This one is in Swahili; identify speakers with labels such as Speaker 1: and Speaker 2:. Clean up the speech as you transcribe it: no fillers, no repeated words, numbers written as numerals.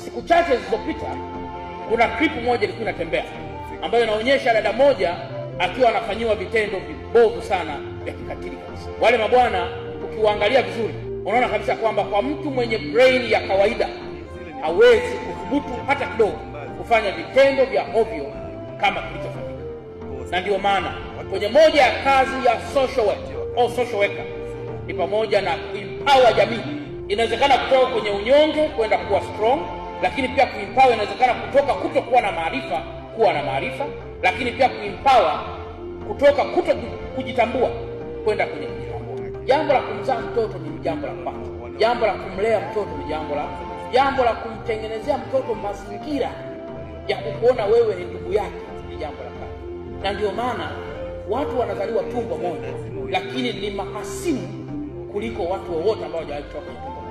Speaker 1: Siku chache zilizopita kuna clip moja ilikuwa inatembea ambayo inaonyesha dada moja akiwa anafanyiwa vitendo vibovu sana vya kikatili kabisa. Wale mabwana ukiwaangalia vizuri unaona kabisa kwamba kwa mtu mwenye brain ya kawaida hawezi kudhubutu hata kidogo kufanya vitendo vya ovyo kama kilichofanyika. Na ndio maana kwenye moja ya kazi ya social worker ni pamoja na kuempower jamii. Inawezekana kutoka kwenye unyonge kwenda kuwa strong, lakini pia kuempower inawezekana kutoka kutokuwa na maarifa kuwa na maarifa, lakini pia kuempower kutoka kujitambua kwenda kwenye kujitambua. Jambo la kumzaa mtoto ni jambo la kwanza. Jambo la kumlea mtoto ni jambo la kumtengenezea mtoto mazingira ya kukuona wewe ni ndugu yake ni jambo la kwanza. Na ndio maana watu wanazaliwa tumbo moja lakini ni mahasimu kuliko watu wote ambao hawajawahi kutoka kwenye tumbo.